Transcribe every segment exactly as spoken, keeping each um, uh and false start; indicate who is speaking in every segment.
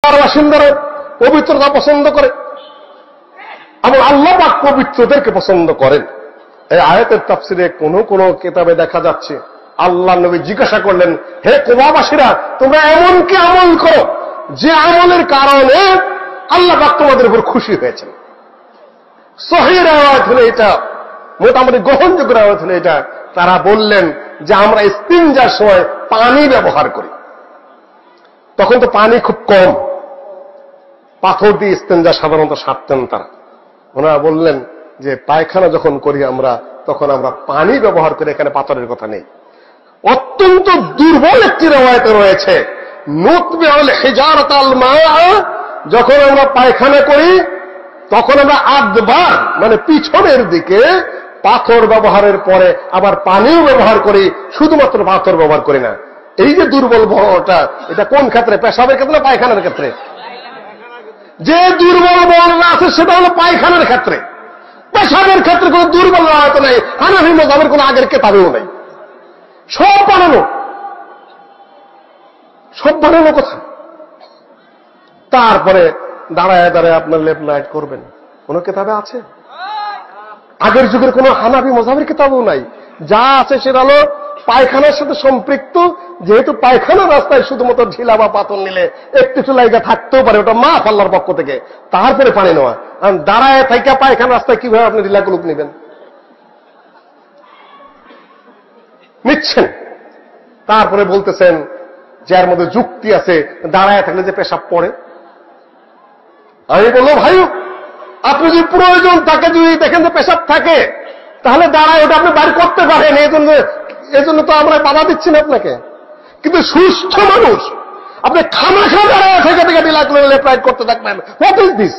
Speaker 1: বাসিন্দারা পবিত্রতা পছন্দ করে এবং আল্লাহ পাক পবিত্রদেরকে পছন্দ করেন। এই আয়াতের তাফসিরে কোন কোন কিতাবে দেখা যাচ্ছে আল্লাহ নবী জিজ্ঞাসা করলেন, হে কুবাবাসীরা, তোমরা এমন কি আমল করো যে আমলের কারণে আল্লাহ পাক তোমাদের উপর খুশি হয়েছেন? সহিহ রাওয়ায়াত হলো এটা, মোটামুটি গ্রহণযোগ্য রাওয়ায়াত হলো এটা। তারা বললেন যে আমরা ইস্তিনজার সময় পানি ব্যবহার করি। তখন তো পানি খুব কম, পাথর দিয়ে ইস্তিনজা সাধারণত সারতেন তারা। ওনারা বললেন যে পায়খানা যখন করি আমরা তখন আমরা পানি ব্যবহার করি, এখানে পাথরের কথা নেই। অত্যন্ত দুর্বল একটি রাওয়ায়াতে রয়েছে, নুতবি আল হিজারাত আল মা, যখন আমরা পায়খানা করি তখন আমরা আদবার মানে পিছনের দিকে পাথর ব্যবহারের পরে আবার পানিও ব্যবহার করি, শুধুমাত্র পাথর ব্যবহার করি না। এই যে দুর্বল বর্ণটা, এটা কোন ক্ষেত্রে? পেশাবের ক্ষেত্রে, পায়খানার ক্ষেত্রে? যে দুর্বল বর্ণনা আছে সেটা হলো পায়খানার ক্ষেত্রে। পেশাবের ক্ষেত্রে কোন দুর্বল রাওয়ায়াত নেই, হানাফি মাযহাবের কোন আগের কিতাবেও নেই। সব বানানো, সব বানানো কথা। তারপরে দাঁড়ায় দাঁড়ায় আপনার লেফট রাইট করবেন, কোন কিতাবে আছে? আগের যুগের কোন হানাফি মাযহাবের কিতাবও নাই। যা আছে সেটা হলো পায়খানার সাথে সম্পৃক্ত। যেহেতু পায়খানার রাস্তায় শুধুমাত্র ঢিলা বা পাথর নিলে একটু চুলাইগা থাকতেও পারে, ওটা মাফ আল্লাহর পক্ষ থেকে, তারপরে পানি নেওয়া। কারণ দাঁড়ায় থাকা পায়খানার রাস্তায় কিভাবে আপনি ঢিলাগুলোক নেবেন? নিচ্ছেন। তারপরে বলতেছেন যার মধ্যে যুক্তি আছে, দাঁড়ায় থাকলে যে পেশাব পড়ে। আমি বলবো ভাই, আপনি যদি প্রয়োজন থাকে, যদি দেখেন যে পেশাব থাকে, তাহলে দাঁড়ায় ওটা আপনি বাইর করতে পারেন। এই জন্য এই জন্য তো আমরা বাধা দিচ্ছি না আপনাকে। কিন্তু সুস্থ মানুষ আপনি খামাখা দাঁড়ায় থেকে থেকে ঢিলাগুলো লেফট রাইট করতে থাকবেন। What is this?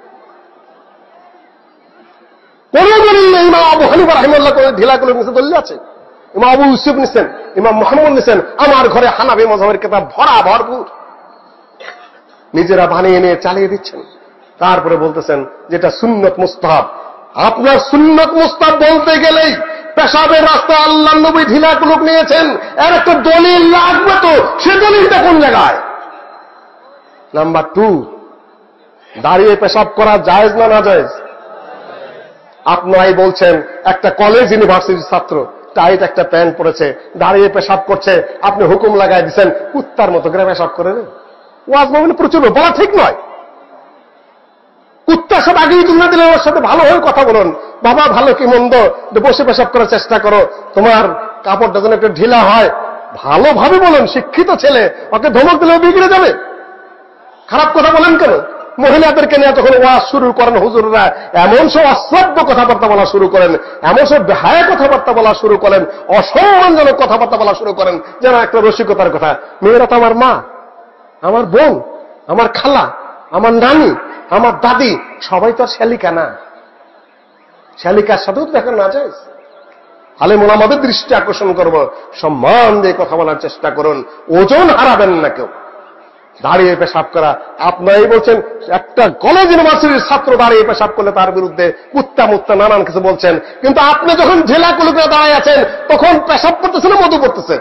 Speaker 1: কোন দলিল নেই। ইমাম আবু হানিফা রাহিমাহুল্লাহ কোন ঢিলাগুলো নিচে দলিল আছে? ইমাম আবু ইউসুফ নিছেন, ইমাম মুহাম্মদ নিছেন, আমার ঘরে হানাফি মাযহাবের কিতাব ভরা ভরপুর, নিজেরা বানিয়ে নিয়ে চালিয়ে দিচ্ছেন। তারপরে বলতেছেন যেটা সুন্নত মুস্তাহাব। আপনার সুন্নত মুস্তাহাব বলতে গেলেই পেশাবের রাস্তায় আল্লাহ নবী ঢিলাগুলো নিয়েছেন, এর একটা দলিল লাগবে তো। সে দলিলটা কোন জায়গায়? নাম্বার টু, দাঁড়িয়ে পেশাব করা জায়েজ না না জায়েজ? আপনারাই বলছেন একটা কলেজ ইউনিভার্সিটির ছাত্র টাইট একটা প্যান্ট পরেছে, দাঁড়িয়ে পেশাব করছে, আপনি হুকুম লাগাই দিচ্ছেন কুত্তার মতো করে পেশাব করে। ওয়াজ মাহফিলে প্রচুর বলা ঠিক নয়। কুত্তার সাথে আগেই তুলনা দিলে ওর সাথে ভালো হয়ে কথা বলুন, বাবা ভালো কি মন্দ, বসে পেশাব করার চেষ্টা করো, তোমার কাপড়টা যেন একটু ঢিলা হয়, ভালোভাবে বলুন। শিক্ষিত ছেলে, ওকে ধমক দিলে বিগড়ে যাবে। খারাপ কথা বলেন কেন? মহিলাদেরকে নিয়ে যখন ওয়াজ শুরু করেন হুজুররা, এমন সব অশ্রাব্য কথাবার্তা বলা শুরু করেন, এমন সব বেহায়া কথাবার্তা বলা শুরু করেন, অসম্মানজনক কথাবার্তা বলা শুরু করেন, যেন একটা রসিকতার কথা। মেয়েরা তো আমার মা, আমার বোন, আমার খালা, আমার নানি, আমার দাদি, সবাই তো আর শ্যালিকা না। শ্যালিকার সাথেও তো দেখা না যায়। আলেম ওলামাদের দৃষ্টি আকর্ষণ করব, সম্মান দিয়ে কথা বলার চেষ্টা করুন, ওজন হারাবেন না কেউ। দাঁড়িয়ে পেশাব করা, আপনারাই বলছেন একটা কলেজ ইউনিভার্সিটির ছাত্র দাঁড়িয়ে পেশাব করলে তার বিরুদ্ধে কুত্তা মুত্তা নানান কিছু বলছেন। কিন্তু আপনি যখন ঝেলা কুলুকে দাঁড়ায় আছেন তখন পেশাব করতেছেন না মধু করতেছেন?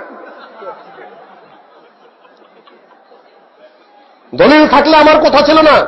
Speaker 1: দলিল থাকলে আমার কথা ছিল না।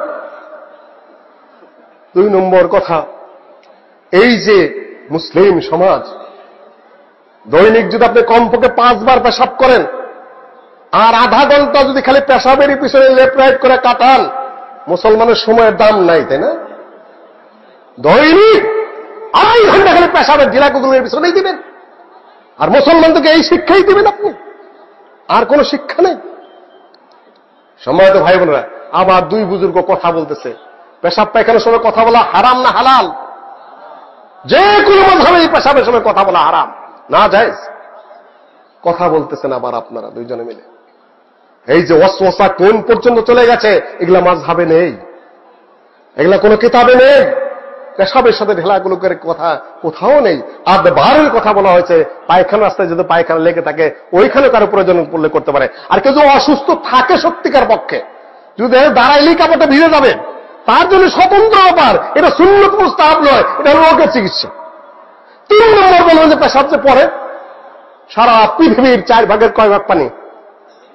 Speaker 1: দুই নম্বর কথা, এই যে মুসলিম সমাজ দৈনিক যদি আপনি কমপক্ষে পাঁচবার পেশাব করেন আর আধা ঘন্টা যদি খালি পেশাবের পিছনে লেফট রাইট করে কাটান, মুসলমানের সময়ের দাম নাই, তাই না? দৈনিক আড়াই ঘন্টা খালি পেশাবের ঢিলাগুলোর পিছনেই দিবেন, আর মুসলমানদেরকে এই শিক্ষাই দিবেন আপনি, আর কোন শিক্ষা নেই। সম্মানিত ভাই বোনেরা, আবার দুই বুজুর্গ কথা বলতেছে, পেশাব পায়খানার সময় কথা বলা হারাম না হালাল? যে কোনো মাযহাবে পেশাবের সময় কথা বলা হারাম না জায়েজ? কথা বলতেছেন আবার আপনারা দুইজনে মিলে। এই যে ওয়াসওয়াসা কোন পর্যন্ত চলে গেছে, এগুলা মাযহাবে নেই, এগুলা কোনো কিতাবে নেই। পেশাবের সাথে ঢেলাগুলোকের কথা কোথাও নেই। আদবারের কথা বলা হয়েছে, পায়খানা রাস্তায় যদি পায়খানা লেগে থাকে ওইখানে কারো প্রয়োজন পড়লে করতে পারে। আর কেউ যদি অসুস্থ থাকে সত্যিকার পক্ষে, যদি দাঁড়াইলেই কাপড়টা ভিজে যাবে, তার জন্য স্বতন্ত্র ব্যাপার, এটা সুন্নত মুস্তাহাব নয়, এটা হলো রোগের চিকিৎসা। তিন নম্বর বলবেন যে পেশাব যে পরে সারা পৃথিবীর চার ভাগের কয় ভাগ পানি?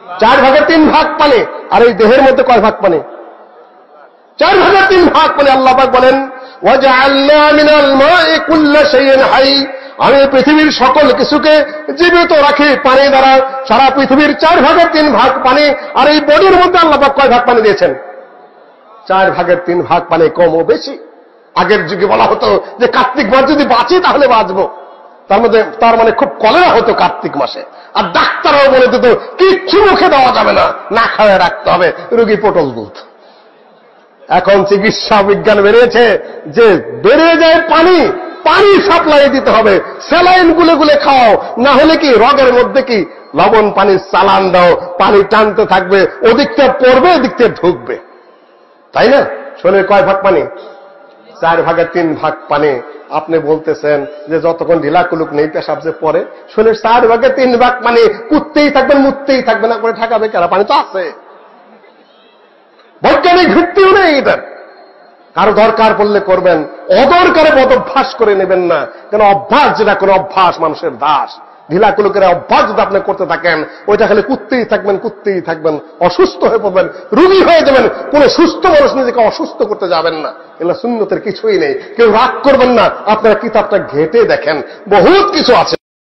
Speaker 1: চার ভাগের তিন ভাগ পানি। আর এই দেহের মধ্যে কয় ভাগ পানি? চার ভাগের তিন ভাগ পানি। আল্লাহ পাক বলেন ওয়াজআলনা মিনাল মা'i কুল্লা শাইইন হাই, আমি পৃথিবীর সকল কিছুকে জীবিত রাখি পানি দ্বারা। সারা পৃথিবীর চার ভাগের তিন ভাগ পানি। আর এই বডির মধ্যে আল্লাহ পাক কয় ভাগ পানি দিয়েছেন? চার ভাগের তিন ভাগ পানি, কম ও বেশি। আগের যুগে বলা হতো যে কার্তিক মাস যদি বাঁচি তাহলে বাঁচবো, তার মধ্যে তার মানে খুব কলেরা হতো কার্তিক মাসে। আর ডাক্তারও বলে দিত কিচ্ছু মুখে দেওয়া যাবে না, না খাওয়া রাখতে হবে, রোগী পটল দুধ। এখন চিকিৎসা বিজ্ঞান বেড়েছে যে বেড়ে যায় পানি, পানি সাপ্লাই দিতে হবে, স্যালাইন গুলে গুলে খাও, না হলে কি রগের মধ্যে কি লবণ পানির চালান দাও, পানি টানতে থাকবে, ওদিকটা পড়বে এদিকটা ঢুকবে, তাই না? শরীরে কয় ভাগ পানি? চার ভাগের তিন ভাগ পানি। আপনি বলতেছেন যে যতক্ষণ ঢিলা কুলুক নেই পেশাব যে পরে, শরীরের চার ভাগের তিন ভাগ পানি, কুত্তেই থাকবেন মুততেই থাকবে, না করে ঠাকাবে কেন? পানি তো আছে, বৈজ্ঞানিক ভিত্তিও নেই এটার। কারো দরকার পড়লে করবেন, অদরকারে বদভ্যাস করে নেবেন না। কেন অভ্যাস যেটা কোনো অভ্যাস মানুষের দাস। ঢিলা কুলুকের অভ্যাস যদি আপনি করতে থাকেন, ওইটা খালি কুত্তেই থাকবেন কুত্তেই থাকবেন, অসুস্থ হয়ে পড়বেন, রোগী হয়ে যাবেন। কোন সুস্থ মানুষ নিজেকে অসুস্থ করতে যাবেন না, এগুলো সুন্নতের কিছুই নেই। কেউ রাগ করবেন না, আপনারা কিতাবটা ঘেটে দেখেন, বহুত কিছু আছে।